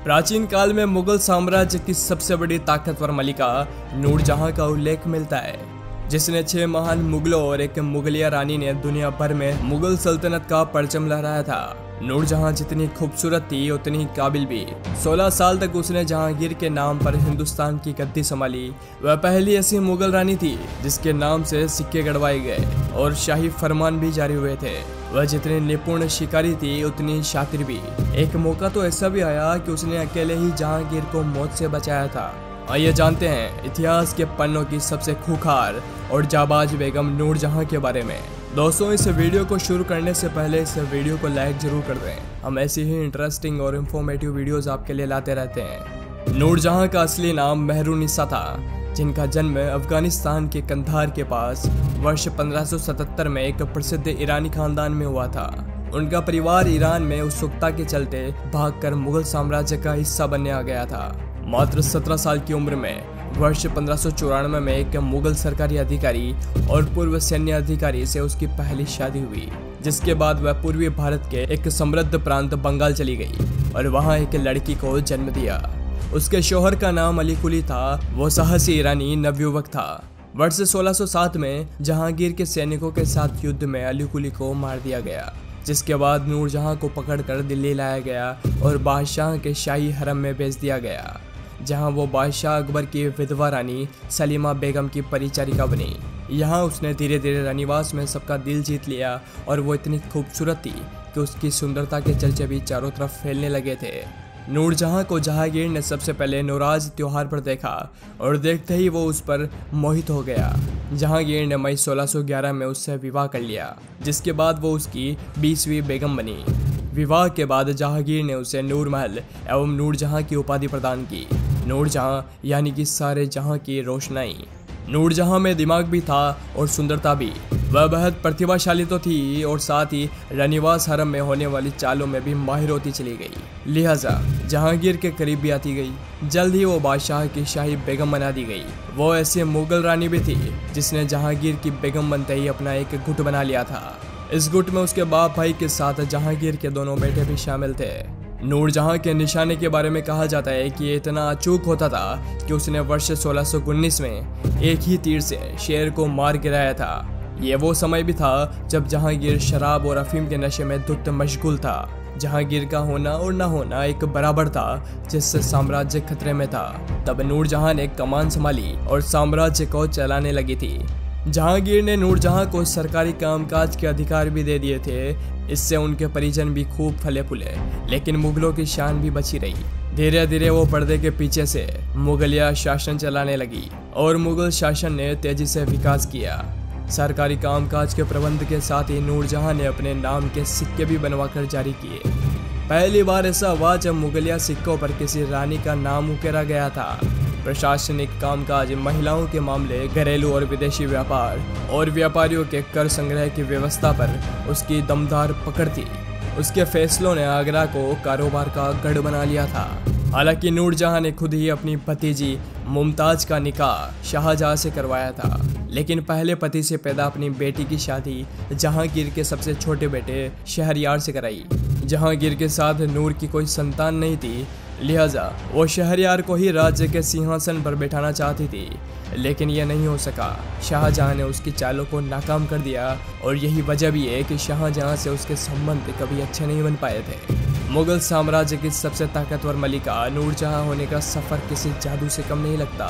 प्राचीन काल में मुगल साम्राज्य की सबसे बड़ी ताकतवर मलिका नूरजहां का उल्लेख मिलता है, जिसने 6 महान मुगलों और एक मुगलिया रानी ने दुनिया भर में मुगल सल्तनत का परचम लहराया था। नूरजहां जितनी खूबसूरत थी उतनी ही काबिल भी। 16 साल तक उसने जहांगीर के नाम पर हिंदुस्तान की गद्दी संभाली। वह पहली ऐसी मुगल रानी थी जिसके नाम से सिक्के गड़वाए गए और शाही फरमान भी जारी हुए थे। वह जितनी निपुण शिकारी थी उतनी शातिर भी। एक मौका तो ऐसा भी आया कि उसने अकेले ही जहांगीर को मौत से बचाया था। आइए जानते हैं इतिहास के पन्नों की सबसे खूंखार और जाबाज बेगम नूरजहां के बारे में। दोस्तों, इस वीडियो को शुरू करने से पहले इस वीडियो को लाइक जरूर कर दें। हम ऐसी ही इंटरेस्टिंग और इंफॉर्मेटिव वीडियोस आपके लिए लाते रहते हैं। नूरजहां का असली नाम मेहरुनिसा था, जिनका जन्म अफगानिस्तान के कंधार के पास वर्ष 1577 में एक प्रसिद्ध ईरानी खानदान में हुआ था। उनका परिवार ईरान में उत्सुकता के चलते भागकर मुगल साम्राज्य का हिस्सा बनने आ गया था। मात्र 17 साल की उम्र में वर्ष 1594 में एक मुगल सरकारी अधिकारी और पूर्व सैन्य अधिकारी से उसकी पहली शादी हुई, जिसके बाद वह पूर्वी भारत के एक समृद्ध प्रांत बंगाल चली गई और वहां एक लड़की को जन्म दिया। उसके शौहर का नाम अली कुली था। वो साहसी ईरानी नवयुवक था। वर्ष 1607 में जहांगीर के सैनिकों के साथ युद्ध में अली कुली को मार दिया गया, जिसके बाद नूरजहां को पकड़कर दिल्ली लाया गया और बादशाह के शाही हरम में भेज दिया गया, जहां वो बादशाह अकबर की विधवा रानी सलीमा बेगम की परिचारिका बनी। यहाँ उसने धीरे धीरे रानीवास में सबका दिल जीत लिया और वो इतनी खूबसूरत थी कि उसकी सुंदरता के चर्चे भी चारों तरफ फैलने लगे थे। नूरजहां को जहांगीर ने सबसे पहले नौराज त्योहार पर देखा और देखते ही वो उस पर मोहित हो गया। जहांगीर ने मई 1611 में उससे विवाह कर लिया, जिसके बाद वो उसकी 20वीं बेगम बनी। विवाह के बाद जहांगीर ने उसे नूरमहल एवं नूरजहां की उपाधि प्रदान की। नूरजहां यानी कि सारे जहां की रोशनाई। नूरजहां में दिमाग भी था और सुंदरता भी। वह बेहद प्रतिभाशाली तो थी और साथ ही रानीवास हरम में होने वाली चालों में भी माहिर होती चली गई, लिहाजा जहांगीर के करीब भी आती गई। जल्द ही वो बादशाह की शाही बेगम बना दी गई। वो ऐसी मुगल रानी भी थी जिसने जहांगीर की बेगम बनते ही अपना एक गुट बना लिया था। इस गुट में उसके बाप भाई के साथ जहांगीर के दोनों बेटे भी शामिल थे। नूरजहां के निशाने के बारे में कहा जाता है कि ये इतना अचूक होता था कि उसने वर्ष 1619 में एक ही तीर से शेर को मार गिराया था। ये वो समय भी था जब जहांगीर शराब और अफीम के नशे में धुत मशगूल था। जहांगीर का होना और न होना एक बराबर था, जिससे साम्राज्य खतरे में था। तब नूरजहां ने कमान संभाली और साम्राज्य को चलाने लगी थी। जहांगीर ने नूरजहां को सरकारी कामकाज के अधिकार भी दे दिए थे। इससे उनके परिजन भी खूब फले फूले, लेकिन मुगलों की शान भी बची रही। धीरे धीरे वो पर्दे के पीछे से मुगलिया शासन चलाने लगी और मुगल शासन ने तेजी से विकास किया। सरकारी कामकाज के प्रबंध के साथ ही नूरजहां ने अपने नाम के सिक्के भी बनवाकर जारी किए। पहली बार ऐसा हुआ जब मुगलिया सिक्कों पर किसी रानी का नाम उकेरा गया था। प्रशासनिक कामकाज, महिलाओं के मामले, घरेलू और विदेशी व्यापार और व्यापारियों के कर संग्रह की व्यवस्था पर उसकी दमदार पकड़ थी। उसके फैसलों ने आगरा को कारोबार का गढ़ बना लिया था। हालांकि नूरजहां ने खुद ही अपनी भतीजी मुमताज का निकाह शाहजहां से करवाया था, लेकिन पहले पति से पैदा अपनी बेटी की शादी जहांगीर के सबसे छोटे बेटे शहरयार से कराई। जहांगीर के साथ नूर की कोई संतान नहीं थी, लिहाजा वो शहरयार को ही राज्य के सिंहासन पर बैठाना चाहती थी, लेकिन यह नहीं हो सका। शाहजहां ने उसकी चालों को नाकाम कर दिया और यही वजह भी है कि शाहजहां से उसके संबंध कभी अच्छे नहीं बन पाए थे। मुगल साम्राज्य की सबसे ताकतवर मलिका नूरजहां होने का सफर किसी जादू से कम नहीं लगता।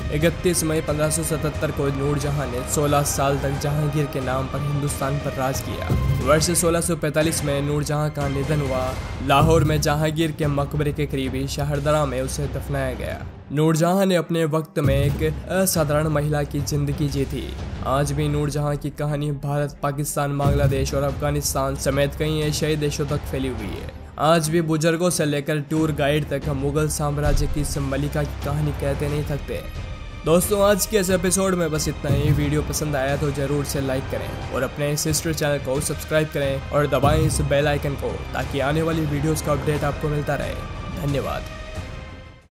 31 मई 1577 को नूरजहां ने 16 साल तक जहांगीर के नाम पर हिंदुस्तान पर राज किया। वर्ष 1645 में नूरजहां का निधन हुआ। लाहौर में जहांगीर के मकबरे के करीबी शहरदरा में उसे दफनाया गया। नूरजहां ने अपने वक्त में एक असाधारण महिला की जिंदगी जी थी। आज भी नूरजहां की कहानी भारत, पाकिस्तान, बांग्लादेश और अफगानिस्तान समेत कई एशियाई देशों तक फैली हुई है। आज भी बुजुर्गों से लेकर टूर गाइड तक मुगल साम्राज्य की इस मलिका की कहानी कहते नहीं थकते। दोस्तों, आज के इस एपिसोड में बस इतना ही। वीडियो पसंद आया तो जरूर से लाइक करें और अपने सिस्टर चैनल को सब्सक्राइब करें और दबाएं इस बेल आइकन को, ताकि आने वाली वीडियोस का अपडेट आपको मिलता रहे। धन्यवाद।